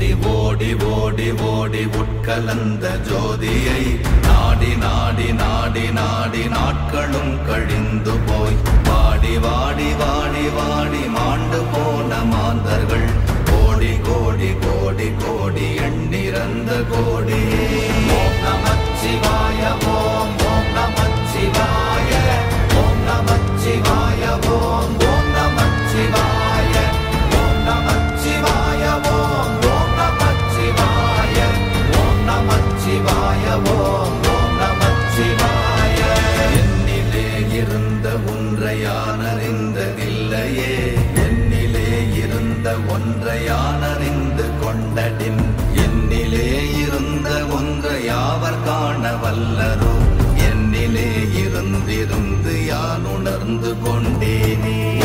ஓடி ஓடி ஓடி உட்கலந்த ஜோதியை நாடி நாடி நாடி நாடி நாட்களும் கழிந்து போய் வாடி வாடி வாடி வாடி மாண்டு போன மாந்தர்கள் கோடி கோடி கோடி கோடி எண்ணிறந்த கோடி. ஓம் நமச்சிவாய ஓம் ஓம் நமச்சிவாய ஓம் நமச்சிவாய ஓம் ஓம் நமச்சிவாய ஓம் நமச்சிவாய ஓம் ஓம் நமச்சிவாய ஓம் நமச்சிவாய ஓம் ஓம் நமச்சிவாய. என்னிலே இருந்த ஒன்றை யான் அறிந்ததில்லையே, என்னிலே இருந்த ஒன்றை யான் அறிந்து கொண்டடின், என்னிலே இருந்த ஒன்றை யாவர் காண வல்லரோ, என்னிலே இருந்திருந்து யான் உணர்ந்து கொண்டேனே.